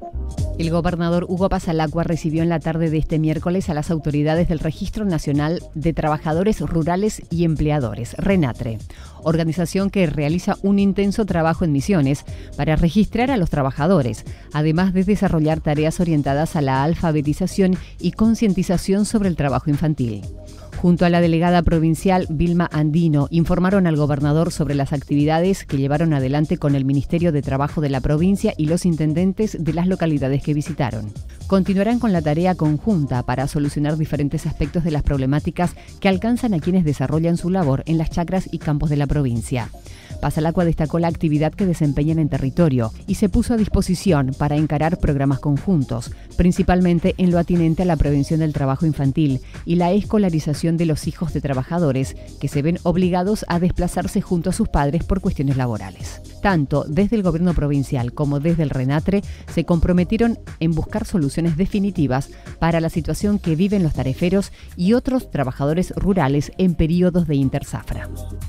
El gobernador Hugo Pasalacqua recibió en la tarde de este miércoles a las autoridades del Registro Nacional de Trabajadores Rurales y Empleadores, RENATRE, organización que realiza un intenso trabajo en Misiones para registrar a los trabajadores, además de desarrollar tareas orientadas a la alfabetización y concientización sobre el trabajo infantil. Junto a la delegada provincial Vilma Andino, informaron al gobernador sobre las actividades que llevaron adelante con el Ministerio de Trabajo de la provincia y los intendentes de las localidades que visitaron. Continuarán con la tarea conjunta para solucionar diferentes aspectos de las problemáticas que alcanzan a quienes desarrollan su labor en las chacras y campos de la provincia. Pasalacqua destacó la actividad que desempeñan en territorio y se puso a disposición para encarar programas conjuntos, principalmente en lo atinente a la prevención del trabajo infantil y la escolarización de los hijos de trabajadores que se ven obligados a desplazarse junto a sus padres por cuestiones laborales. Tanto desde el gobierno provincial como desde el RENATRE se comprometieron en buscar soluciones definitivas para la situación que viven los tareferos y otros trabajadores rurales en periodos de interzafra.